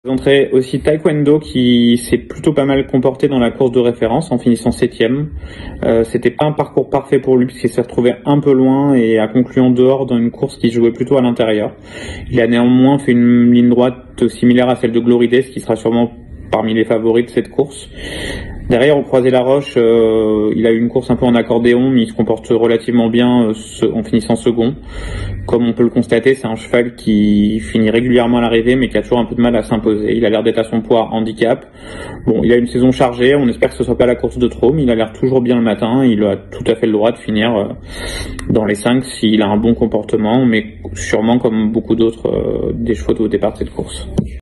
Je présenterai aussi Taekwondo qui s'est plutôt pas mal comporté dans la course de référence en finissant 7e. C'était pas un parcours parfait pour lui puisqu'il s'est retrouvé un peu loin et a conclu en dehors dans une course qui jouait plutôt à l'intérieur. Il a néanmoins fait une ligne droite similaire à celle de Glory Days qui sera sûrement parmi les favoris de cette course. Derrière, au Croisé la Roche, il a eu une course un peu en accordéon, mais il se comporte relativement bien en finissant second. Comme on peut le constater, c'est un cheval qui finit régulièrement à l'arrivée, mais qui a toujours un peu de mal à s'imposer. Il a l'air d'être à son poids handicap. Bon, il a une saison chargée, on espère que ce soit pas la course de trop, mais il a l'air toujours bien le matin. Il a tout à fait le droit de finir dans les 5 s'il a un bon comportement, mais sûrement comme beaucoup d'autres des chevaux au départ de cette course.